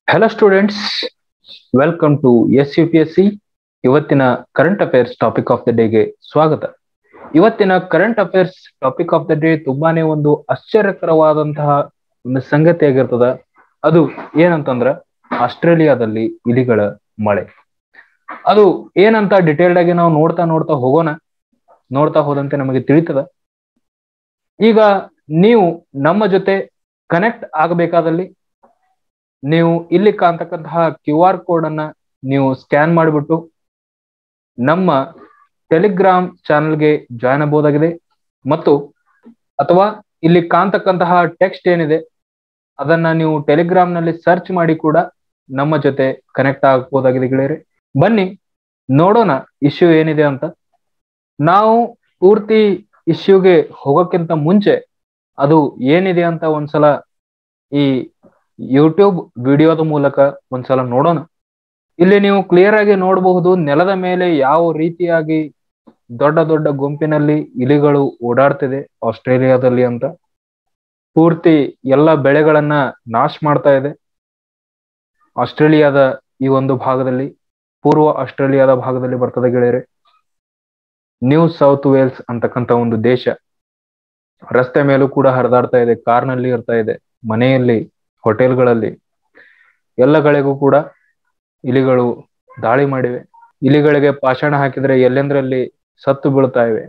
Hello students, welcome to SUPSC. ಇವತ್ತಿನ current affairs topic of the ಡೇಗೆ ಸ್ವಾಗತ. ಇವತ್ತಿನ current affairs topic of the day ತುಂಬಾನೇ ಒಂದು ಆಶ್ಚರ್ಯಕರವಾದಂತಹ ಒಂದು ಸಂಗತಿ ಆಗಿರ್ತದ. ಅದು ಏನಂತಂದ್ರ ಆಸ್ಟ್ರೇಲಿಯಾದಲ್ಲಿ ಇಲಿಗಳ ಮಳೆ. ಅದು ಏನಂತ ಡಿಟೇಲ್ಡ್ ಆಗಿ ನಾವು ನೋಡ್ತಾ ಹೋಗೋಣ. ನೋಡ್ತಾ ಹೋದಂತೆ ನಮಗೆ ತಿಳಿತದ. ಈಗ ನೀವು ನಮ್ಮ ಜೊತೆ ಕನೆಕ್ಟ್ ಆಗಬೇಕಾದಲ್ಲಿ ನೀವು ಇಲ್ಲಿ ಕಾಣ್ತಕ್ಕಂತಹ QR ಕೋಡ್ ಅನ್ನ ನೀವು ಸ್ಕ್ಯಾನ್ ಮಾಡಿಬಿಟ್ಟು ನಮ್ಮ ಟೆಲಿಗ್ರಾಮ್ ಚಾನೆಲ್ಗೆ ಜಾಯ್ನ್ ಆಗಬಹುದಾಗಿದೆ. ಮತ್ತು ಅಥವಾ ಇಲ್ಲಿ ಕಾಣ್ತಕ್ಕಂತಹ ಟೆಕ್ಸ್ಟ್ ಏನಿದೆ ಅದನ್ನ ನೀವು ಟೆಲಿಗ್ರಾಮ್ ನಲ್ಲಿ ಸರ್ಚ್ ಮಾಡಿ ಕೂಡ ನಮ್ಮ ಜೊತೆ ಕನೆಕ್ಟ್ ಆಗಬಹುದಾಗಿದೆ ಗೆಳೆಯರೆ. ಬನ್ನಿ ನೋಡೋಣ ಇಶ್ಯೂ ಏನಿದೆ ಅಂತ. ನಾವು ಪೂರ್ತಿ ಇಶ್ಯೂಗೆ ಹೋಗೋಕ್ಕಿಂತ ಮುಂಚೆ ಅದು ಏನಿದೆ ಅಂತ ಒಂದ್ಸಲ ಈ ಯೂಟ್ಯೂಬ್ ವಿಡಿಯೋದ ಮೂಲಕ ಒಂದ್ಸಲ ನೋಡೋಣ. ಇಲ್ಲಿ ನೀವು ಕ್ಲಿಯರ್ ಆಗಿ ನೋಡಬಹುದು, ನೆಲದ ಮೇಲೆ ಯಾವ ರೀತಿಯಾಗಿ ದೊಡ್ಡ ದೊಡ್ಡ ಗುಂಪಿನಲ್ಲಿ ಇಲಿಗಳು ಓಡಾಡ್ತಿದೆ ಆಸ್ಟ್ರೇಲಿಯಾದಲ್ಲಿ ಅಂತ. ಪೂರ್ತಿ ಎಲ್ಲ ಬೆಳೆಗಳನ್ನ ನಾಶ ಮಾಡ್ತಾ ಇದೆ ಆಸ್ಟ್ರೇಲಿಯಾದ ಈ ಒಂದು ಭಾಗದಲ್ಲಿ. ಪೂರ್ವ ಆಸ್ಟ್ರೇಲಿಯಾದ ಭಾಗದಲ್ಲಿ ಬರ್ತದೆ ಗೆಳೆಯರೆ. ನ್ಯೂ ಸೌತ್ ವೇಲ್ಸ್ ಅಂತಕ್ಕಂಥ ಒಂದು ದೇಶ. ರಸ್ತೆ ಮೇಲೂ ಕೂಡ ಹರಿದಾಡ್ತಾ ಇದೆ, ಕಾರ್ನಲ್ಲಿ ಇರ್ತಾ ಇದೆ, ಮನೆಯಲ್ಲಿ, ಹೋಟೆಲ್ಗಳಲ್ಲಿ, ಎಲ್ಲ ಕಡೆಗೂ ಕೂಡ ಇಲಿಗಳು ದಾಳಿ ಮಾಡಿವೆ. ಇಲಿಗಳಿಗೆ ಪಾಷಾಣ ಹಾಕಿದ್ರೆ ಎಲ್ಲೆಂದ್ರಲ್ಲಿ ಸತ್ತು ಬೀಳ್ತಾ ಇವೆ.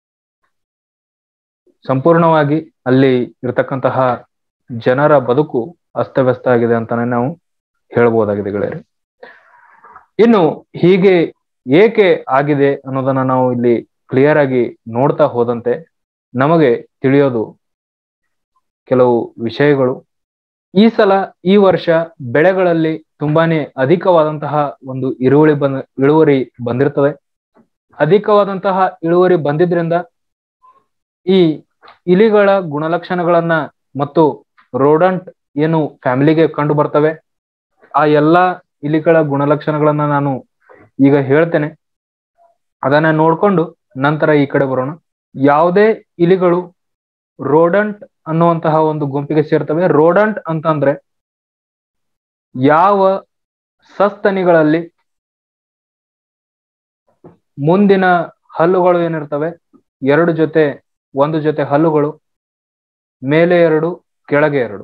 ಸಂಪೂರ್ಣವಾಗಿ ಅಲ್ಲಿ ಇರ್ತಕ್ಕಂತಹ ಜನರ ಬದುಕು ಅಸ್ತವ್ಯಸ್ತ ಆಗಿದೆ ಅಂತಾನೆ ನಾವು ಹೇಳ್ಬೋದಾಗಿದೆ ಗೆಳೆಯರೆ. ಇನ್ನು ಹೀಗೆ ಏಕೆ ಆಗಿದೆ ಅನ್ನೋದನ್ನ ನಾವು ಇಲ್ಲಿ ಕ್ಲಿಯರ್ ಆಗಿ ನೋಡ್ತಾ ಹೋದಂತೆ ನಮಗೆ ತಿಳಿಯೋದು ಕೆಲವು ವಿಷಯಗಳು. ಈ ವರ್ಷ ಬೆಳೆಗಳಲ್ಲಿ ತುಂಬಾನೇ ಅಧಿಕವಾದಂತಹ ಒಂದು ಇಳುವರಿ ಬಂದಿರ್ತದೆ. ಅಧಿಕವಾದಂತಹ ಇಳುವರಿ ಬಂದಿದ್ರಿಂದ ಈ ಇಲಿಗಳ ಗುಣಲಕ್ಷಣಗಳನ್ನ ಮತ್ತು ರೋಡಂಟ್ ಏನು ಫ್ಯಾಮಿಲಿಗೆ ಕಂಡು ಬರ್ತವೆ, ಆ ಎಲ್ಲಾ ಇಲಿಗಳ ಗುಣಲಕ್ಷಣಗಳನ್ನ ನಾನು ಈಗ ಹೇಳ್ತೇನೆ. ಅದನ್ನ ನೋಡ್ಕೊಂಡು ನಂತರ ಈ ಕಡೆ ಬರೋಣ. ಯಾವುದೇ ಇಲಿಗಳು ರೋಡಂಟ್ ಅನ್ನುವಂತಹ ಒಂದು ಗುಂಪಿಗೆ ಸೇರ್ತವೆ. ರೋಡಂಟ್ ಅಂತಂದ್ರೆ ಯಾವ ಸಸ್ತನಿಗಳಲ್ಲಿ ಮುಂದಿನ ಹಲ್ಲುಗಳು ಏನಿರ್ತವೆ, ಒಂದು ಜೊತೆ ಹಲ್ಲುಗಳು, ಮೇಲೆ 2 ಕೆಳಗೆ 2.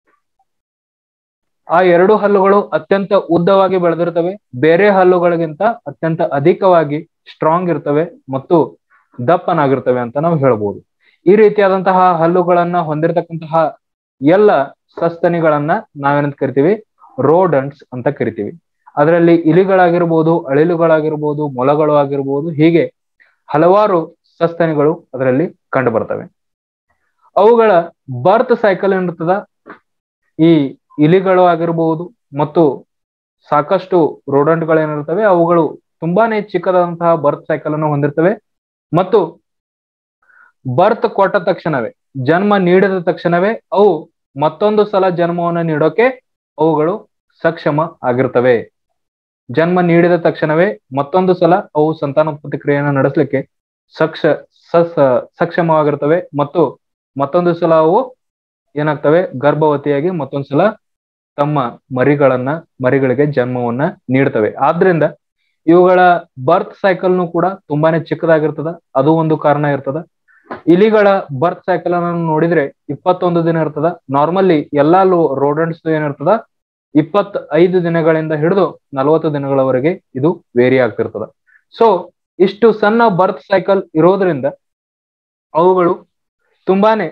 ಆ 2 ಹಲ್ಲುಗಳು ಅತ್ಯಂತ ಉದ್ದವಾಗಿ ಬೆಳೆದಿರ್ತವೆ. ಬೇರೆ ಹಲ್ಲುಗಳಿಗಿಂತ ಅತ್ಯಂತ ಅಧಿಕವಾಗಿ ಸ್ಟ್ರಾಂಗ್ ಇರ್ತವೆ ಮತ್ತು ದಪ್ಪನಾಗಿರ್ತವೆ ಅಂತ ನಾವು ಹೇಳ್ಬೋದು. ಈ ರೀತಿಯಾದಂತಹ ಹಲ್ಲುಗಳನ್ನ ಹೊಂದಿರತಕ್ಕಂತಹ ಎಲ್ಲ ಸಸ್ತನಿಗಳನ್ನ ನಾವೇನಂತ ಕರಿತೀವಿ? ರೋಡಂಟ್ಸ್ ಅಂತ ಕರಿತೀವಿ. ಅದರಲ್ಲಿ ಇಲಿಗಳಾಗಿರ್ಬೋದು, ಅಳಿಲುಗಳಾಗಿರ್ಬೋದು, ಮೊಲಗಳು ಆಗಿರ್ಬೋದು, ಹೀಗೆ ಹಲವಾರು ಸಸ್ತನಿಗಳು ಅದರಲ್ಲಿ ಕಂಡು ಬರ್ತವೆ. ಅವುಗಳ ಬರ್ತ್ ಸೈಕಲ್ ಏನಿರ್ತದ, ಈ ಇಲಿಗಳು ಆಗಿರ್ಬೋದು ಮತ್ತು ಸಾಕಷ್ಟು ರೋಡಂಟ್ಗಳೇನಿರ್ತವೆ ಅವುಗಳು ತುಂಬಾನೇ ಚಿಕ್ಕದಾದಂತಹ ಬರ್ತ್ ಸೈಕಲ್ ಅನ್ನು ಹೊಂದಿರ್ತವೆ. ಮತ್ತು ಬರ್ತ್ ಕೊಟ್ಟ ತಕ್ಷಣವೇ, ಜನ್ಮ ನೀಡಿದ ತಕ್ಷಣವೇ ಅವು ಮತ್ತೊಂದು ಸಲ ಜನ್ಮವನ್ನು ನೀಡೋಕೆ ಅವುಗಳು ಸಕ್ಷಮ ಆಗಿರ್ತವೆ. ಜನ್ಮ ನೀಡಿದ ತಕ್ಷಣವೇ ಮತ್ತೊಂದು ಸಲ ಅವು ಸಂತಾನೋತ್ಪತ್ತಿ ಕ್ರಿಯೆಯನ್ನು ನಡೆಸಲಿಕ್ಕೆ ಸಕ್ಷಮವಾಗಿರ್ತವೆ. ಮತ್ತು ಮತ್ತೊಂದು ಸಲ ಅವು ಏನಾಗ್ತವೆ? ಗರ್ಭವತಿಯಾಗಿ ಮತ್ತೊಂದ್ಸಲ ತಮ್ಮ ಮರಿಗಳಿಗೆ ಜನ್ಮವನ್ನ ನೀಡ್ತವೆ. ಆದ್ರಿಂದ ಇವುಗಳ ಬರ್ತ್ ಸೈಕಲ್ನು ಕೂಡ ತುಂಬಾನೇ ಚಿಕ್ಕದಾಗಿರ್ತದ. ಅದು ಒಂದು ಕಾರಣ ಇರ್ತದ. ಇಲಿಗಳ ಬರ್ತ್ ಸೈಕಲ್ ಅನ್ನು ನೋಡಿದ್ರೆ 21 ದಿನ ಇರ್ತದ. ನಾರ್ಮಲಿ ಎಲ್ಲಾ ರೋಡಂಟ್ಸ್ ಏನಿರ್ತದ 25 ದಿನಗಳಿಂದ ಹಿಡಿದು 40 ದಿನಗಳವರೆಗೆ ಇದು ವೇರಿ ಆಗ್ತಿರ್ತದ. ಸೊ ಇಷ್ಟು ಸಣ್ಣ ಬರ್ತ್ ಸೈಕಲ್ ಇರೋದ್ರಿಂದ ಅವುಗಳು ತುಂಬಾನೇ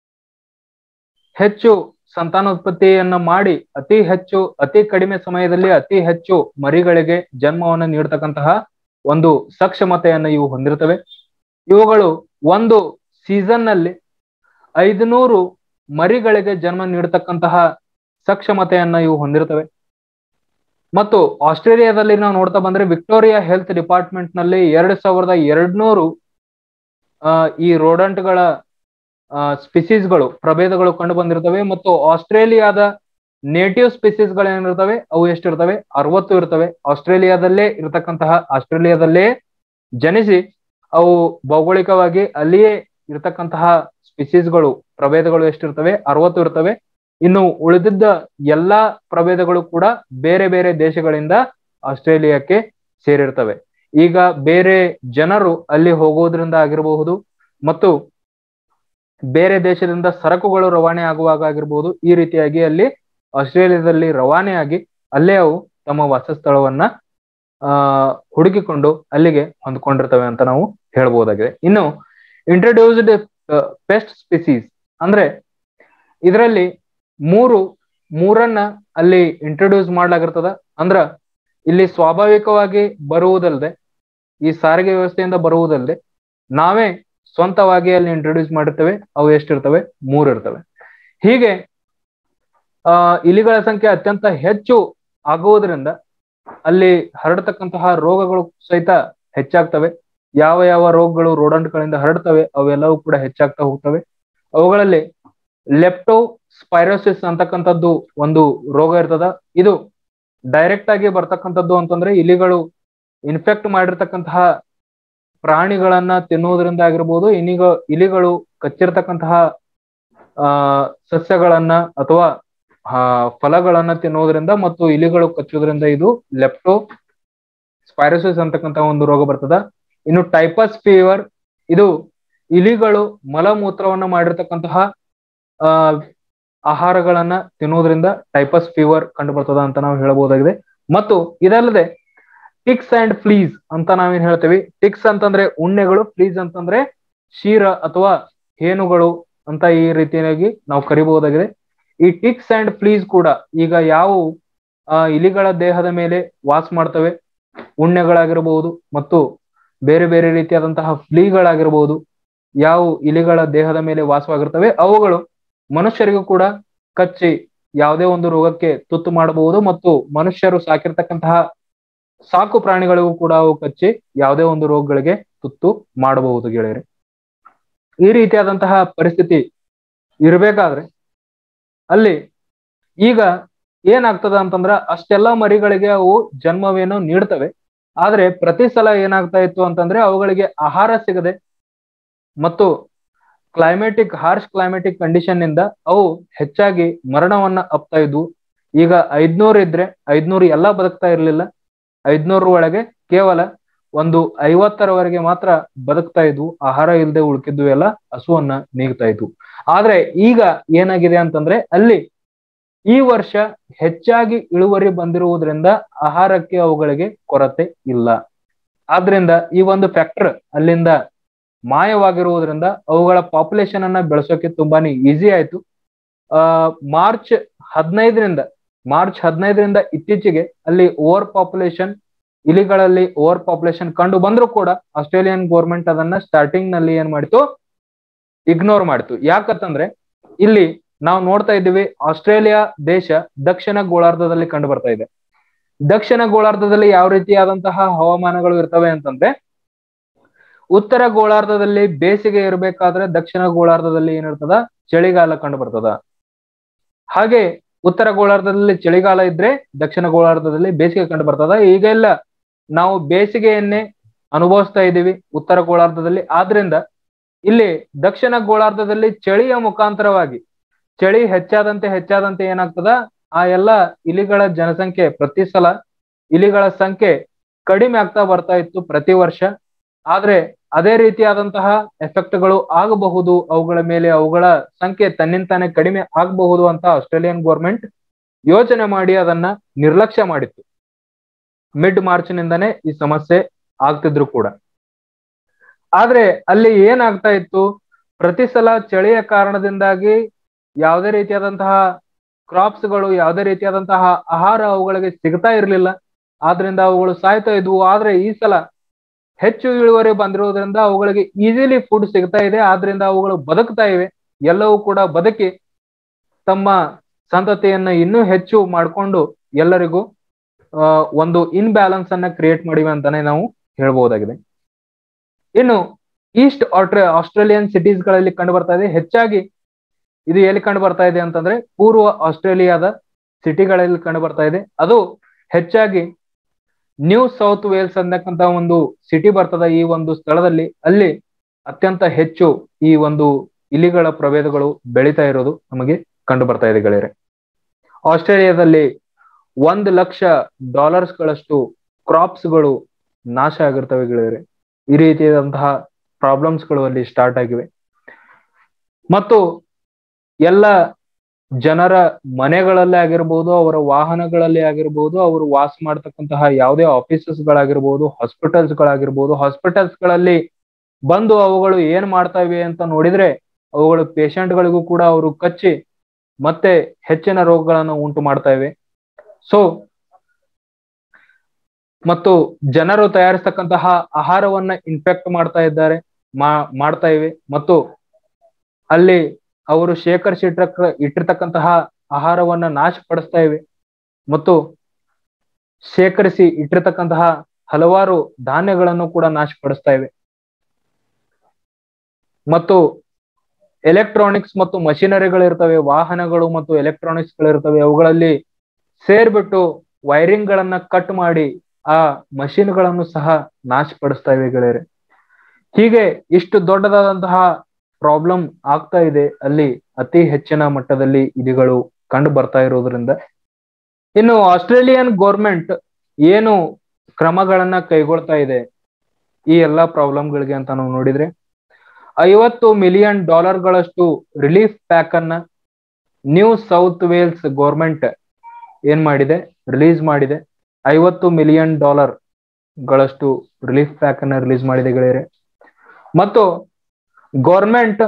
ಹೆಚ್ಚು ಸಂತಾನೋತ್ಪತ್ತಿಯನ್ನ ಮಾಡಿ ಅತಿ ಕಡಿಮೆ ಸಮಯದಲ್ಲಿ ಅತಿ ಹೆಚ್ಚು ಮರಿಗಳಿಗೆ ಜನ್ಮವನ್ನು ನೀಡತಕ್ಕಂತಹ ಒಂದು ಸಕ್ಷಮತೆಯನ್ನ ಇವು ಹೊಂದಿರ್ತವೆ. ಇವುಗಳು ಒಂದು ಸೀಸನ್ ನಲ್ಲಿ 500 ಮರಿಗಳಿಗೆ ಜನ್ಮ ನೀಡತಕ್ಕಂತಹ ಸಕ್ಷಮತೆಯನ್ನ ಇವು ಹೊಂದಿರ್ತವೆ. ಮತ್ತು ಆಸ್ಟ್ರೇಲಿಯಾದಲ್ಲಿ ನಾವು ನೋಡ್ತಾ ಬಂದ್ರೆ ವಿಕ್ಟೋರಿಯಾ ಹೆಲ್ತ್ ಡಿಪಾರ್ಟ್ಮೆಂಟ್ ನಲ್ಲಿ 2200 ಈ ರೋಡಂಟ್ಗಳ ಸ್ಪೀಸೀಸ್ಗಳು, ಪ್ರಭೇದಗಳು ಕಂಡು ಬಂದಿರ್ತವೆ. ಮತ್ತು ಆಸ್ಟ್ರೇಲಿಯಾದ ನೇಟಿವ್ ಸ್ಪೀಸೀಸ್ ಗಳೇನಿರ್ತವೆ ಅವು ಎಷ್ಟಿರ್ತವೆ? 60 ಇರ್ತವೆ. ಆಸ್ಟ್ರೇಲಿಯಾದಲ್ಲೇ ಜನಿಸಿ ಅವು ಭೌಗೋಳಿಕವಾಗಿ ಅಲ್ಲಿಯೇ ಇರತಕ್ಕಂತಹ ಸ್ಪೀಸೀಸ್ಗಳು, ಪ್ರಭೇದಗಳು ಎಷ್ಟಿರ್ತವೆ? 60 ಇರ್ತವೆ. ಇನ್ನು ಉಳಿದಿದ್ದ ಎಲ್ಲಾ ಪ್ರಭೇದಗಳು ಕೂಡ ಬೇರೆ ಬೇರೆ ದೇಶಗಳಿಂದ ಆಸ್ಟ್ರೇಲಿಯಾಕ್ಕೆ ಸೇರಿರ್ತವೆ. ಈಗ ಬೇರೆ ಜನರು ಅಲ್ಲಿ ಹೋಗೋದ್ರಿಂದ ಆಗಿರಬಹುದು ಮತ್ತು ಬೇರೆ ದೇಶದಿಂದ ಸರಕುಗಳು ರವಾನೆ ಆಗುವಾಗ ಆಗಿರ್ಬೋದು, ಈ ರೀತಿಯಾಗಿ ಅಲ್ಲಿ ಆಸ್ಟ್ರೇಲಿಯಾದಲ್ಲಿ ರವಾನೆಯಾಗಿ ಅಲ್ಲೇ ಅವು ತಮ್ಮ ವಾಸಸ್ಥಳವನ್ನ ಹುಡುಕಿಕೊಂಡು ಅಲ್ಲಿಗೆ ಹೊಂದ್ಕೊಂಡಿರ್ತವೆ ಅಂತ ನಾವು ಹೇಳ್ಬೋದಾಗಿದೆ. ಇನ್ನು ಇಂಟ್ರೊಡ್ಯೂಸ್ಡ್ ಪೆಸ್ಟ್ ಸ್ಪೀಸೀಸ್ ಅಂದ್ರೆ ಇದರಲ್ಲಿ ಮೂರನ್ನ ಅಲ್ಲಿ ಇಂಟ್ರೊಡ್ಯೂಸ್ ಮಾಡ್ಲಾಗಿರ್ತದ. ಅಂದ್ರ ಇಲ್ಲಿ ಸ್ವಾಭಾವಿಕವಾಗಿ ಬರುವುದಲ್ಲದೆ, ಈ ಸಾರಿಗೆ ವ್ಯವಸ್ಥೆಯಿಂದ ಬರುವುದಲ್ಲದೆ ನಾವೇ ಸ್ವಂತವಾಗಿ ಅಲ್ಲಿ ಇಂಟ್ರೊಡ್ಯೂಸ್ ಮಾಡಿರ್ತೇವೆ. ಅವು ಎಷ್ಟಿರ್ತವೆ? 3 ಇರ್ತವೆ. ಹೀಗೆ ಇಲಿಗಳ ಸಂಖ್ಯೆ ಅತ್ಯಂತ ಹೆಚ್ಚು ಆಗುವುದರಿಂದ ಅಲ್ಲಿ ಹರಡತಕ್ಕಂತಹ ರೋಗಗಳು ಸಹಿತ ಹೆಚ್ಚಾಗ್ತವೆ. ಯಾವ ಯಾವ ರೋಗಗಳು ರೋಡಂಟ್ಗಳಿಂದ ಹರಡ್ತವೆ ಅವೆಲ್ಲವೂ ಕೂಡ ಹೆಚ್ಚಾಗ್ತಾ ಹೋಗ್ತವೆ. ಅವುಗಳಲ್ಲಿ ಲೆಪ್ಟೋಸ್ಪೈರೋಸಿಸ್ ಅಂತಕ್ಕಂಥದ್ದು ಒಂದು ರೋಗ ಇರ್ತದ. ಇದು ಡೈರೆಕ್ಟ್ ಆಗಿ ಬರ್ತಕ್ಕಂಥದ್ದು ಅಂತಂದ್ರೆ ಇಲಿಗಳು ಇನ್ಫೆಕ್ಟ್ ಮಾಡಿರ್ತಕ್ಕಂತಹ ಪ್ರಾಣಿಗಳನ್ನ ತಿನ್ನುವುದರಿಂದ ಆಗಿರ್ಬೋದು, ಇಲಿಗಳು ಕಚ್ಚಿರ್ತಕ್ಕಂತಹ ಸಸ್ಯಗಳನ್ನ ಅಥವಾ ಫಲಗಳನ್ನ ತಿನ್ನುವುದರಿಂದ ಮತ್ತು ಇಲಿಗಳು ಕಚ್ಚುವುದರಿಂದ ಇದು ಲೆಪ್ಟೋಸ್ಪೈರೋಸಿಸ್ ಅಂತಕ್ಕಂಥ ಒಂದು ರೋಗ ಬರ್ತದ. ಇನ್ನು ಟೈಫಸ್ ಫೀವರ್, ಇದು ಇಲಿಗಳು ಮಲಮೂತ್ರವನ್ನ ಮಾಡಿರ್ತಕ್ಕಂತಹ ಆಹಾರಗಳನ್ನ ತಿನ್ನುವುದರಿಂದ ಟೈಫಸ್ ಫೀವರ್ ಕಂಡು ಬರ್ತದ ಅಂತ ನಾವು ಹೇಳಬಹುದಾಗಿದೆ. ಮತ್ತು ಇದಲ್ಲದೆ ಟಿಕ್ಸ್ ಅಂಡ್ ಫ್ಲೀಸ್ ಅಂತ ನಾವೇನ್ ಹೇಳ್ತೇವೆ. ಟಿಕ್ಸ್ ಅಂತಂದ್ರೆ ಉಣ್ಣೆಗಳು, ಫ್ಲೀಸ್ ಅಂತಂದ್ರೆ ಕ್ಷೀರ ಅಥವಾ ಹೇನುಗಳು ಅಂತ ಈ ರೀತಿಯಾಗಿ ನಾವು ಕರಿಬಹುದಾಗಿದೆ. ಈ ಟಿಕ್ಸ್ ಅಂಡ್ ಫ್ಲೀಸ್ ಕೂಡ ಈಗ ಯಾವ ಇಲಿಗಳ ದೇಹದ ಮೇಲೆ ವಾಸ ಮಾಡ್ತವೆ, ಉಣ್ಣೆಗಳಾಗಿರಬಹುದು ಮತ್ತು ಬೇರೆ ಬೇರೆ ರೀತಿಯಾದಂತಹ ಫ್ಲೀಗಳಾಗಿರ್ಬಹುದು, ಯಾವ ಇಲಿಗಳ ದೇಹದ ಮೇಲೆ ವಾಸವಾಗಿರ್ತವೆ ಅವುಗಳು ಮನುಷ್ಯರಿಗೂ ಕೂಡ ಕಚ್ಚಿ ಯಾವುದೇ ಒಂದು ರೋಗಕ್ಕೆ ತುತ್ತು ಮಾಡಬಹುದು ಮತ್ತು ಮನುಷ್ಯರು ಸಾಕಿರ್ತಕ್ಕಂತಹ ಸಾಕು ಪ್ರಾಣಿಗಳಿಗೂ ಕೂಡ ಅವು ಕಚ್ಚಿ ಯಾವುದೇ ಒಂದು ರೋಗಗಳಿಗೆ ತುತ್ತು ಮಾಡಬಹುದು ಗೆಳೆಯರೆ. ಈ ರೀತಿಯಾದಂತಹ ಪರಿಸ್ಥಿತಿ ಇರಬೇಕಾದ್ರೆ ಅಲ್ಲಿ ಈಗ ಏನಾಗ್ತದ ಅಂತಂದ್ರ ಅಷ್ಟೆಲ್ಲ ಮರಿಗಳಿಗೆ ಅವು ಜನ್ಮವೇನೋ ನೀಡ್ತವೆ. ಆದ್ರೆ ಪ್ರತಿ ಸಲ ಏನಾಗ್ತಾ ಇತ್ತು ಅಂತಂದ್ರೆ ಅವುಗಳಿಗೆ ಆಹಾರ ಸಿಗದೆ ಮತ್ತು ಹಾರ್ಶ್ ಕ್ಲೈಮೆಟಿಕ್ ಕಂಡೀಷನ್ ನಿಂದ ಅವು ಹೆಚ್ಚಾಗಿ ಮರಣವನ್ನ ಅಪ್ತಾ ಇದ್ವು. ಈಗ 500 ಇದ್ರೆ 500 ಎಲ್ಲ ಬದುಕ್ತಾ ಇರ್ಲಿಲ್ಲ. 500 ಒಳಗೆ ಕೇವಲ ಒಂದು 50ರವರೆಗೆ ಮಾತ್ರ ಬದುಕ್ತಾ ಇದ್ವು. ಆಹಾರ ಇಲ್ಲದೆ ಉಳ್ಕಿದ್ವು ಎಲ್ಲ ಹಸುವನ್ನ ನೀಗ್ತಾ ಇದ್ವು. ಆದ್ರೆ ಈಗ ಏನಾಗಿದೆ ಅಂತಂದ್ರೆ ಅಲ್ಲಿ ಈ ವರ್ಷ ಹೆಚ್ಚಾಗಿ ಇಳುವರಿ ಬಂದಿರುವುದರಿಂದ ಆಹಾರಕ್ಕೆ ಅವುಗಳಿಗೆ ಕೊರತೆ ಇಲ್ಲ. ಆದ್ರಿಂದ ಈ ಒಂದು ಫ್ಯಾಕ್ಟರ್ ಅಲ್ಲಿಂದ ಮಾಯವಾಗಿರುವುದರಿಂದ ಅವುಗಳ ಪಾಪ್ಯುಲೇಷನ್ ಅನ್ನ ಬೆಳೆಸೋಕೆ ತುಂಬಾನೇ ಈಸಿ ಆಯ್ತು. ಮಾರ್ಚ್ 15ರಿಂದ ಇತ್ತೀಚೆಗೆ ಅಲ್ಲಿ ಇಲಿಗಳಲ್ಲಿ ಓವರ್ ಪಾಪ್ಯುಲೇಷನ್ ಕಂಡು ಬಂದ್ರು ಕೂಡ ಆಸ್ಟ್ರೇಲಿಯನ್ ಗೌರ್ಮೆಂಟ್ ಅದನ್ನ ಸ್ಟಾರ್ಟಿಂಗ್ ನಲ್ಲಿ ಏನ್ ಮಾಡಿತು? ಇಗ್ನೋರ್ ಮಾಡಿತು. ಯಾಕಂತಂದ್ರೆ ಇಲ್ಲಿ ನಾವು ನೋಡ್ತಾ ಇದ್ದೀವಿ, ಆಸ್ಟ್ರೇಲಿಯಾ ದೇಶ ದಕ್ಷಿಣ ಗೋಳಾರ್ಧದಲ್ಲಿ ಕಂಡು ಬರ್ತಾ ಇದೆ. ದಕ್ಷಿಣ ಗೋಳಾರ್ಧದಲ್ಲಿ ಯಾವ ರೀತಿಯಾದಂತಹ ಹವಾಮಾನಗಳು ಇರ್ತವೆ ಅಂತಂದ್ರೆ, ಉತ್ತರ ಗೋಳಾರ್ಧದಲ್ಲಿ ಬೇಸಿಗೆ ಇರಬೇಕಾದ್ರೆ ದಕ್ಷಿಣ ಗೋಳಾರ್ಧದಲ್ಲಿ ಏನಿರ್ತದ? ಚಳಿಗಾಲ ಕಂಡು ಬರ್ತದ. ಹಾಗೆ ಉತ್ತರ ಗೋಳಾರ್ಧದಲ್ಲಿ ಚಳಿಗಾಲ ಇದ್ರೆ ದಕ್ಷಿಣ ಗೋಳಾರ್ಧದಲ್ಲಿ ಬೇಸಿಗೆ ಕಂಡು ಬರ್ತದ. ಈಗೆಲ್ಲ ನಾವು ಬೇಸಿಗೆಯನ್ನೇ ಅನುಭವಿಸ್ತಾ ಇದ್ದೀವಿ ಉತ್ತರ ಗೋಳಾರ್ಧದಲ್ಲಿ. ಆದ್ರಿಂದ ಇಲ್ಲಿ ದಕ್ಷಿಣ ಗೋಳಾರ್ಧದಲ್ಲಿ ಚಳಿಯ ಮುಖಾಂತರವಾಗಿ ಚಳಿ ಹೆಚ್ಚಾದಂತೆ ಏನಾಗ್ತದ? ಆ ಎಲ್ಲ ಇಲಿಗಳ ಜನಸಂಖ್ಯೆ, ಪ್ರತಿ ಸಲ ಇಲಿಗಳ ಸಂಖ್ಯೆ ಕಡಿಮೆ ಆಗ್ತಾ ಬರ್ತಾ ಇತ್ತು ಪ್ರತಿ ವರ್ಷ. ಆದ್ರೆ ಅದೇ ರೀತಿಯಾದಂತಹ ಎಫೆಕ್ಟ್ಗಳು ಆಗಬಹುದು ಅವುಗಳ ಮೇಲೆ, ಅವುಗಳ ಸಂಖ್ಯೆ ತನ್ನಿಂತಾನೆ ಕಡಿಮೆ ಆಗಬಹುದು ಅಂತ ಆಸ್ಟ್ರೇಲಿಯನ್ ಗೌರ್ಮೆಂಟ್ ಯೋಚನೆ ಮಾಡಿ ಅದನ್ನ ನಿರ್ಲಕ್ಷ್ಯ ಮಾಡಿತ್ತು. ಮಿಡ್ ಮಾರ್ಚ್ ನಿಂದಾನೇ ಈ ಸಮಸ್ಯೆ ಆಗ್ತಿದ್ರು ಕೂಡ. ಆದ್ರೆ ಅಲ್ಲಿ ಏನಾಗ್ತಾ ಇತ್ತು? ಪ್ರತಿ ಸಲ ಚಳಿಯ ಕಾರಣದಿಂದಾಗಿ ಯಾವುದೇ ರೀತಿಯಾದಂತಹ ಕ್ರಾಪ್ಸ್ಗಳು, ಯಾವುದೇ ರೀತಿಯಾದಂತಹ ಆಹಾರ ಅವುಗಳಿಗೆ ಸಿಗ್ತಾ ಇರ್ಲಿಲ್ಲ. ಆದ್ರಿಂದ ಅವುಗಳು ಸಾಯ್ತಾ ಇದ್ವು. ಆದ್ರೆ ಈ ಸಲ ಹೆಚ್ಚು ಇಳುವರಿ ಬಂದಿರುವುದರಿಂದ ಅವುಗಳಿಗೆ ಈಸಿಲಿ ಫುಡ್ ಸಿಗ್ತಾ ಇದೆ. ಆದ್ರಿಂದ ಅವುಗಳು ಬದುಕ್ತಾ ಇವೆ. ಎಲ್ಲವೂ ಕೂಡ ಬದುಕಿ ತಮ್ಮ ಸಂತತಿಯನ್ನ ಇನ್ನೂ ಹೆಚ್ಚು ಮಾಡಿಕೊಂಡು ಎಲ್ಲರಿಗೂ ಒಂದು ಇನ್ಬ್ಯಾಲೆನ್ಸ್ ಅನ್ನ ಕ್ರಿಯೇಟ್ ಮಾಡಿವೆ ಅಂತಾನೆ ನಾವು ಹೇಳ್ಬಹುದಾಗಿದೆ. ಇನ್ನು ಈಸ್ಟ್ ಆಸ್ಟ್ರೇಲಿಯನ್ ಸಿಟೀಸ್ ಗಳಲ್ಲಿ ಕಂಡು ಬರ್ತಾ ಇದೆ. ಹೆಚ್ಚಾಗಿ ಇದು ಎಲ್ಲಿ ಕಂಡು ಬರ್ತಾ ಇದೆ ಅಂತಂದ್ರೆ ಪೂರ್ವ ಆಸ್ಟ್ರೇಲಿಯಾದ ಸಿಟಿಗಳಲ್ಲಿ ಕಂಡು ಬರ್ತಾ ಇದೆ. ಅದು ಹೆಚ್ಚಾಗಿ ನ್ಯೂ ಸೌತ್ ವೇಲ್ಸ್ ಅನ್ನಕ್ಕಂತ ಒಂದು ಸಿಟಿ ಬರ್ತದ. ಈ ಒಂದು ಸ್ಥಳದಲ್ಲಿ ಅಲ್ಲಿ ಅತ್ಯಂತ ಹೆಚ್ಚು ಈ ಒಂದು ಇಲಿಗಳ ಪ್ರಭೇದಗಳು ಬೆಳೀತಾ ಇರೋದು ನಮಗೆ ಕಂಡು ಬರ್ತಾ ಇದೆ ಗೆಳೆಯರೆ. ಆಸ್ಟ್ರೇಲಿಯಾದಲ್ಲಿ $1,00,000 ಕ್ರಾಪ್ಸ್ಗಳು ನಾಶ ಆಗಿರ್ತವೆ ಗೆಳೆಯರೆ. ಈ ರೀತಿಯಾದಂತಹ ಪ್ರಾಬ್ಲಮ್ಸ್ಗಳು ಅಲ್ಲಿ ಸ್ಟಾರ್ಟ್ ಆಗಿವೆ. ಮತ್ತು ಎಲ್ಲ ಜನರ ಮನೆಗಳಲ್ಲೇ ಆಗಿರ್ಬೋದು, ಅವರ ವಾಹನಗಳಲ್ಲಿ ಆಗಿರ್ಬೋದು, ಅವರು ವಾಸ ಮಾಡ್ತಕ್ಕಂತಹ ಯಾವುದೇ ಆಫೀಸಸ್ ಗಳಾಗಿರ್ಬೋದು, ಹಾಸ್ಪಿಟಲ್ಸ್ ಗಳಲ್ಲಿ ಬಂದು ಅವುಗಳು ಏನ್ ಮಾಡ್ತಾ ಇವೆ ಅಂತ ನೋಡಿದ್ರೆ, ಅವುಗಳು ಪೇಷಂಟ್ ಗಳಿಗೂ ಕೂಡ ಅವರು ಕಚ್ಚಿ ಮತ್ತೆ ಹೆಚ್ಚಿನ ರೋಗಗಳನ್ನು ಉಂಟು ಮಾಡ್ತಾ ಇವೆ. ಸೊ ಮತ್ತು ಜನರು ತಯಾರಿಸ್ತಕ್ಕಂತಹ ಆಹಾರವನ್ನ ಇನ್ಫೆಕ್ಟ್ ಮಾಡ್ತಾ ಇವೆ. ಮತ್ತು ಅಲ್ಲಿ ಅವರು ಶೇಖರಿಸಿ ಇಟ್ಟಿರ್ತಕ್ಕಂತಹ ಆಹಾರವನ್ನ ನಾಶಪಡಿಸ್ತಾ ಇವೆ. ಮತ್ತು ಶೇಖರಿಸಿ ಇಟ್ಟಿರ್ತಕ್ಕಂತಹ ಹಲವಾರು ಧಾನ್ಯಗಳನ್ನು ಕೂಡ ನಾಶಪಡಿಸ್ತಾ ಇವೆ. ಮತ್ತು ಎಲೆಕ್ಟ್ರಾನಿಕ್ಸ್ ಮತ್ತು ಮಷಿನರಿಗಳಿರ್ತವೆ, ವಾಹನಗಳು ಮತ್ತು ಎಲೆಕ್ಟ್ರಾನಿಕ್ಸ್ ಗಳಿರ್ತವೆ, ಅವುಗಳಲ್ಲಿ ಸೇರ್ಬಿಟ್ಟು ವೈರಿಂಗ್ ಗಳನ್ನ ಕಟ್ ಮಾಡಿ ಆ ಮಷಿನ್ ಗಳನ್ನು ಸಹ ನಾಶಪಡಿಸ್ತಾ ಇವೆ ಗೆಳೆಯರೆ. ಹೀಗೆ ಇಷ್ಟು ದೊಡ್ಡದಾದಂತಹ ಪ್ರಾಬ್ಲಮ್ ಆಗ್ತಾ ಇದೆ ಅಲ್ಲಿ, ಅತಿ ಹೆಚ್ಚಿನ ಮಟ್ಟದಲ್ಲಿ ಇಲಿಗಳು ಕಂಡು ಬರ್ತಾ ಇರೋದ್ರಿಂದ. ಇನ್ನು ಆಸ್ಟ್ರೇಲಿಯನ್ ಗೌರ್ಮೆಂಟ್ ಏನು ಕ್ರಮಗಳನ್ನ ಕೈಗೊಳ್ತಾ ಇದೆ ಈ ಎಲ್ಲಾ ಪ್ರಾಬ್ಲಮ್ಗಳಿಗೆ ಅಂತ ನಾವು ನೋಡಿದ್ರೆ, $50 ಮಿಲಿಯನ್ ರಿಲೀಫ್ ಪ್ಯಾಕ್ ಅನ್ನ ನ್ಯೂ ಸೌತ್ ವೇಲ್ಸ್ ಗೌರ್ಮೆಂಟ್ ಏನ್ ಮಾಡಿದೆ, ರಿಲೀಸ್ ಮಾಡಿದೆ. $50 ಮಿಲಿಯನ್ ರಿಲೀಫ್ ಪ್ಯಾಕ್ ಅನ್ನ ರಿಲೀಸ್ ಮಾಡಿದೆ ಗೆಳೆಯರೆ. ಮತ್ತು ಗೌರ್ಮೆಂಟ್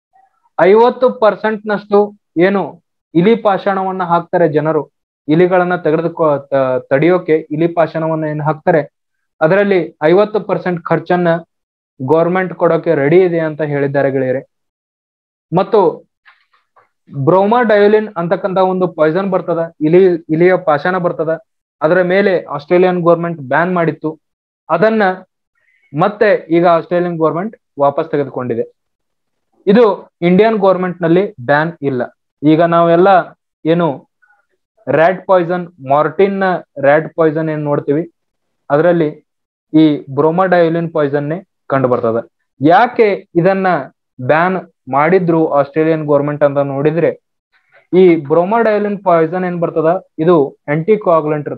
50% ಏನು ಇಲಿ ಪಾಷಾಣವನ್ನ ಹಾಕ್ತಾರೆ ಜನರು, ಇಲಿಗಳನ್ನ ತಡೆಯೋಕೆ ಇಲಿ ಪಾಷಾಣವನ್ನ ಏನ್ ಹಾಕ್ತಾರೆ, ಅದರಲ್ಲಿ 50% ಖರ್ಚನ್ನ ಗೌರ್ಮೆಂಟ್ ಕೊಡೋಕೆ ರೆಡಿ ಇದೆ ಅಂತ ಹೇಳಿದ್ದಾರೆ ಗೆಳೆಯರೆ. ಮತ್ತು ಬ್ರೋಮಾಡಯೋಲಿನ್ ಅಂತಕ್ಕಂತ ಒಂದು ಪಾಯ್ಸನ್ ಬರ್ತದ, ಇಲಿಯ ಪಾಷಾಣ ಬರ್ತದ, ಅದರ ಮೇಲೆ ಆಸ್ಟ್ರೇಲಿಯನ್ ಗೌರ್ಮೆಂಟ್ ಬ್ಯಾನ್ ಮಾಡಿತ್ತು. ಅದನ್ನ ಮತ್ತೆ ಈಗ ಆಸ್ಟ್ರೇಲಿಯನ್ ಗೌರ್ಮೆಂಟ್ ವಾಪಸ್ ತೆಗೆದುಕೊಂಡಿದೆ. ಇದು ಇಂಡಿಯನ್ ಗೌರ್ಮೆಂಟ್ ನಲ್ಲಿ ಬ್ಯಾನ್ ಇಲ್ಲ. ಈಗ ನಾವೆಲ್ಲ ಏನು rat poison, Martin rat poison ಏನ್ ನೋಡ್ತೀವಿ, ಅದರಲ್ಲಿ ಈ ಬ್ರೋಮಾಡಯೋಲಿನ್ ಪಾಯ್ಸನ್ನೇ ಕಂಡು ಬರ್ತದ. ಯಾಕೆ ಇದನ್ನ ಬ್ಯಾನ್ ಮಾಡಿದ್ರು ಆಸ್ಟ್ರೇಲಿಯನ್ ಗೌರ್ಮೆಂಟ್ ಅಂತ ನೋಡಿದ್ರೆ, ಈ ಬ್ರೋಮಾಡಯೋಲಿನ್ ಪಾಯ್ಸನ್ ಏನ್ ಬರ್ತದ, ಇದು ಆಂಟಿ ಕೋಆಗುಲೆಂಟ್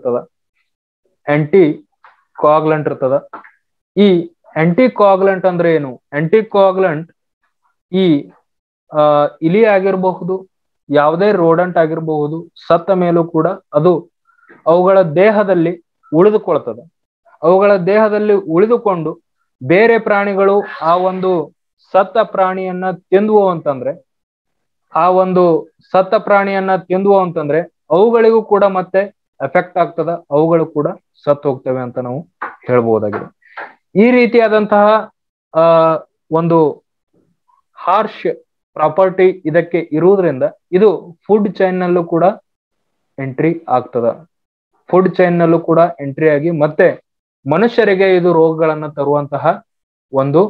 ಇರ್ತದ. ಈ ಆಂಟಿ ಕೋಆಗುಲೆಂಟ್ ಅಂದ್ರೆ ಏನು? ಆಂಟಿ ಕೋಆಗುಲೆಂಟ್ ಈ ಇಲಿ ಆಗಿರಬಹುದು, ಯಾವುದೇ ರೋಡಂಟ್ ಆಗಿರಬಹುದು, ಸತ್ತ ಮೇಲೂ ಕೂಡ ಅದು ಅವುಗಳ ದೇಹದಲ್ಲಿ ಉಳಿದುಕೊಳ್ತದೆ. ಅವುಗಳ ದೇಹದಲ್ಲಿ ಉಳಿದುಕೊಂಡು ಬೇರೆ ಪ್ರಾಣಿಗಳು ಆ ಒಂದು ಸತ್ತ ಪ್ರಾಣಿಯನ್ನ ತಿಂದುವು ಅಂತಂದ್ರೆ ಅವುಗಳಿಗೂ ಕೂಡ ಮತ್ತೆ ಎಫೆಕ್ಟ್ ಆಗ್ತದ, ಅವುಗಳು ಕೂಡ ಸತ್ತು ಹೋಗ್ತವೆ ಅಂತ ನಾವು ಹೇಳ್ಬಹುದಾಗಿದೆ. ಈ ರೀತಿಯಾದಂತಹ ಒಂದು ಹಾರ್ಶ್ ಪ್ರಾಪರ್ಟಿ ಇದಕ್ಕೆ ಇರುವುದರಿಂದ ಇದು ಫುಡ್ ಚೈನ್ ನಲ್ಲೂ ಕೂಡ ಎಂಟ್ರಿ ಆಗಿ ಮತ್ತೆ ಮನುಷ್ಯರಿಗೆ ಇದು ರೋಗಗಳನ್ನ ತರುವಂತಹ ಒಂದು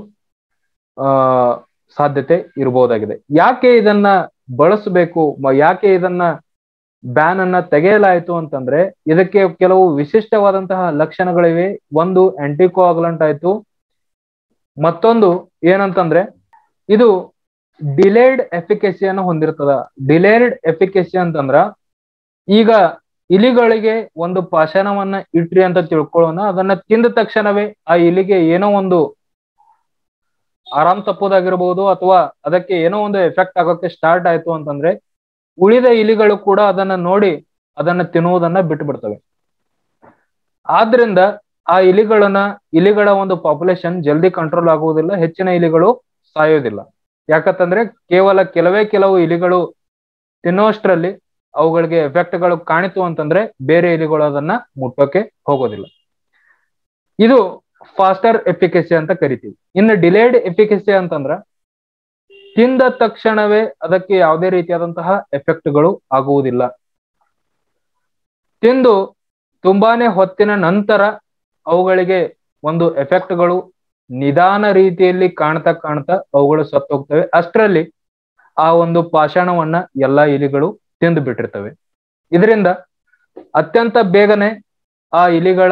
ಸಾಧ್ಯತೆ ಇರಬಹುದಾಗಿದೆ. ಯಾಕೆ ಇದನ್ನ ಬಳಸಬೇಕು, ಯಾಕೆ ಇದನ್ನ ಬ್ಯಾನ್ ಅನ್ನ ತೆಗೆಯಲಾಯಿತು ಅಂತಂದ್ರೆ, ಇದಕ್ಕೆ ಕೆಲವು ವಿಶಿಷ್ಟವಾದಂತಹ ಲಕ್ಷಣಗಳಿವೆ. ಒಂದು ಆಂಟಿಕೋಆಗುಲೆಂಟ್ ಆಯ್ತು, ಮತ್ತೊಂದು ಏನಂತಂದ್ರೆ ಇದು ಡಿಲೇಡ್ ಎಫಿಕಸಿಯನ್ನು ಹೊಂದಿರ್ತದ. ಡಿಲೇಡ್ ಎಫಿಕಸಿ ಅಂತಂದ್ರ, ಈಗ ಇಲಿಗಳಿಗೆ ಒಂದು ಪಾಷಾಣವನ್ನ ಇಟ್ರಿ ಅಂತ ತಿಳ್ಕೊಳ್ಳೋಣ, ಅದನ್ನ ತಿಂದ ತಕ್ಷಣವೇ ಆ ಇಲಿಗೆ ಏನೋ ಒಂದು ಆರಾಮ್ ತಪ್ಪೋದಾಗಿರ್ಬೋದು ಅಥವಾ ಅದಕ್ಕೆ ಏನೋ ಒಂದು ಎಫೆಕ್ಟ್ ಆಗೋಕೆ ಸ್ಟಾರ್ಟ್ ಆಯ್ತು ಅಂತಂದ್ರೆ ಉಳಿದ ಇಲಿಗಳು ಕೂಡ ಅದನ್ನ ನೋಡಿ ಅದನ್ನ ತಿನ್ನುವುದನ್ನ ಬಿಟ್ಟು ಬಿಡ್ತವೆ. ಆದ್ರಿಂದ ಆ ಇಲಿಗಳ ಒಂದು ಪಾಪ್ಯುಲೇಷನ್ ಜಲ್ದಿ ಕಂಟ್ರೋಲ್ ಆಗುವುದಿಲ್ಲ, ಹೆಚ್ಚಿನ ಇಲಿಗಳು ಸಾಯೋದಿಲ್ಲ. ಯಾಕಂತಂದ್ರೆ ಕೆಲವು ಇಲಿಗಳು ತಿನ್ನುವಷ್ಟರಲ್ಲಿ ಅವುಗಳಿಗೆ ಎಫೆಕ್ಟ್ಗಳು ಕಾಣಿತು ಅಂತಂದ್ರೆ ಬೇರೆ ಇಲಿಗಳು ಅದನ್ನ ಮುಟ್ಟೋಕೆ ಹೋಗೋದಿಲ್ಲ. ಇದು ಫಾಸ್ಟರ್ ಎಫಿಕಸಿ ಅಂತ ಕರಿತೀವಿ. ಇನ್ನು ಡಿಲೇಡ್ ಎಫಿಕಸಿ ಅಂತಂದ್ರ ತಿಂದ ತಕ್ಷಣವೇ ಅದಕ್ಕೆ ಯಾವುದೇ ರೀತಿಯಾದಂತಹ ಎಫೆಕ್ಟ್ಗಳು ಆಗುವುದಿಲ್ಲ. ತಿಂದು ತುಂಬಾನೇ ಹೊತ್ತಿನ ನಂತರ ಅವುಗಳಿಗೆ ಒಂದು ಎಫೆಕ್ಟ್ಗಳು ನಿಧಾನ ರೀತಿಯಲ್ಲಿ ಕಾಣ್ತಾ ಅವುಗಳು ಸತ್ತು ಹೋಗ್ತವೆ. ಅಷ್ಟರಲ್ಲಿ ಆ ಒಂದು ಪಾಷಾಣವನ್ನ ಎಲ್ಲಾ ಇಲಿಗಳು ತಿಂದು ಬಿಟ್ಟಿರ್ತವೆ. ಇದರಿಂದ ಅತ್ಯಂತ ಬೇಗನೆ ಆ ಇಲಿಗಳ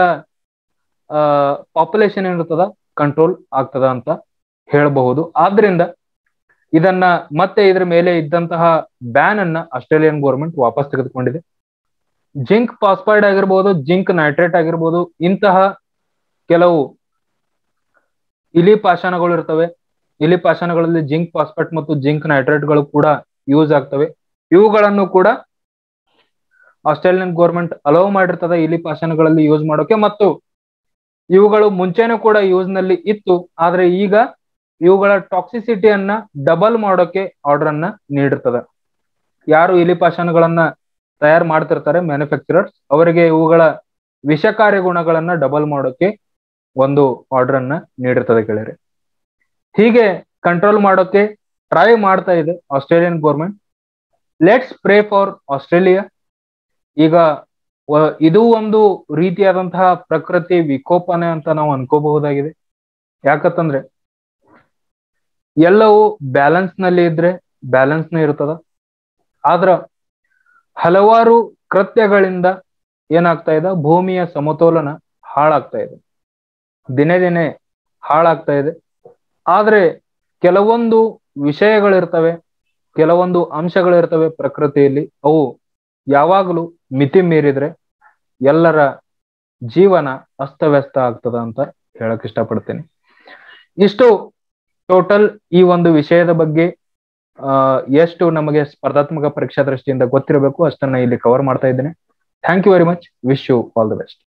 ಪಾಪ್ಯುಲೇಷನ್ ಏನಿರ್ತದ ಕಂಟ್ರೋಲ್ ಆಗ್ತದ ಅಂತ ಹೇಳಬಹುದು. ಆದ್ರಿಂದ ಇದನ್ನ ಮತ್ತೆ ಇದ್ರ ಮೇಲೆ ಇದ್ದಂತಹ ಬ್ಯಾನ್ ಅನ್ನ ಆಸ್ಟ್ರೇಲಿಯನ್ ಗೌರ್ಮೆಂಟ್ ವಾಪಸ್ ತೆಗೆದುಕೊಂಡಿದೆ. ಜಿಂಕ್ ಫಾಸ್ಫೈಡ್ ಆಗಿರ್ಬೋದು, ಜಿಂಕ್ ನೈಟ್ರೇಟ್ ಆಗಿರ್ಬೋದು, ಇಂತಹ ಕೆಲವು ಇಲಿ ಪಾಷಾಣಗಳು ಇರ್ತವೆ. ಇಲಿ ಪಾಷಾಣಗಳಲ್ಲಿ ಜಿಂಕ್ ಫಾಸ್ಫೇಟ್ ಮತ್ತು ಜಿಂಕ್ ನೈಟ್ರೇಟ್ಗಳು ಕೂಡ ಯೂಸ್ ಆಗ್ತವೆ. ಇವುಗಳನ್ನು ಕೂಡ ಆಸ್ಟ್ರೇಲಿಯನ್ ಗೌರ್ಮೆಂಟ್ ಅಲೋ ಮಾಡಿರ್ತದೆ ಇಲಿ ಪಾಷಾಣಗಳಲ್ಲಿ ಯೂಸ್ ಮಾಡೋಕೆ. ಮತ್ತು ಇವುಗಳು ಮುಂಚೆನೂ ಕೂಡ ಯೂಸ್ ನಲ್ಲಿ ಇತ್ತು, ಆದ್ರೆ ಈಗ ಇವುಗಳ ಟಾಕ್ಸಿಸಿಟಿಯನ್ನ ಡಬಲ್ ಮಾಡೋಕೆ ಆರ್ಡರ್ ಅನ್ನ ನೀಡಿರ್ತದೆ. ಯಾರು ಇಲಿ ಪಾಷಾಣಗಳನ್ನ ತಯಾರು ಮಾಡ್ತಿರ್ತಾರೆ ಮ್ಯಾನುಫ್ಯಾಕ್ಚರರ್ಸ್, ಅವರಿಗೆ ಇವುಗಳ ವಿಷಕಾರಿ ಗುಣಗಳನ್ನ ಡಬಲ್ ಮಾಡೋಕೆ ಒಂದು ಆರ್ಡರ್ ಅನ್ನ ನೀಡಿರ್ತದೆ ಗೆಳೆಯರೆ. ಹೀಗೆ ಕಂಟ್ರೋಲ್ ಮಾಡೋಕೆ ಟ್ರೈ ಮಾಡ್ತಾ ಇದೆ Australian government. Let's pray for Australia. ಈಗ ಇದು ಒಂದು ರೀತಿಯಾದಂತಹ ಪ್ರಕೃತಿ ವಿಕೋಪನೆ ಅಂತ ನಾವು ಅನ್ಕೋಬಹುದಾಗಿದೆ. ಯಾಕಂತಂದ್ರೆ ಎಲ್ಲವೂ ಬ್ಯಾಲೆನ್ಸ್ ನಲ್ಲಿ ಇದ್ರೆ ಬ್ಯಾಲೆನ್ಸ್ ನೇ ಇರ್ತದ. ಆದ್ರ ಹಲವಾರು ಕೃತ್ಯಗಳಿಂದ ಏನಾಗ್ತಾ ಇದೆ, ಭೂಮಿಯ ಸಮತೋಲನ ಹಾಳಾಗ್ತಾ ಇದೆ, ದಿನೇ ದಿನೇ ಹಾಳಾಗ್ತಾ ಇದೆ. ಆದ್ರೆ ಕೆಲವೊಂದು ವಿಷಯಗಳಿರ್ತವೆ, ಕೆಲವೊಂದು ಅಂಶಗಳಿರ್ತವೆ ಪ್ರಕೃತಿಯಲ್ಲಿ, ಅವು ಯಾವಾಗಲೂ ಮಿತಿ ಮೀರಿದ್ರೆ ಎಲ್ಲರ ಜೀವನ ಅಸ್ತವ್ಯಸ್ತ ಆಗ್ತದ ಅಂತ ಹೇಳಕ್ ಇಷ್ಟಪಡ್ತೇನೆ. ಇಷ್ಟು ಟೋಟಲ್ ಈ ಒಂದು ವಿಷಯದ ಬಗ್ಗೆ ಎಷ್ಟು ನಮಗೆ ಸ್ಪರ್ಧಾತ್ಮಕ ಪರೀಕ್ಷಾ ದೃಷ್ಟಿಯಿಂದ ಗೊತ್ತಿರಬೇಕು ಅಷ್ಟನ್ನ ಇಲ್ಲಿ ಕವರ್ ಮಾಡ್ತಾ ಇದ್ದೇನೆ. Thank you very much. Wish you all the best.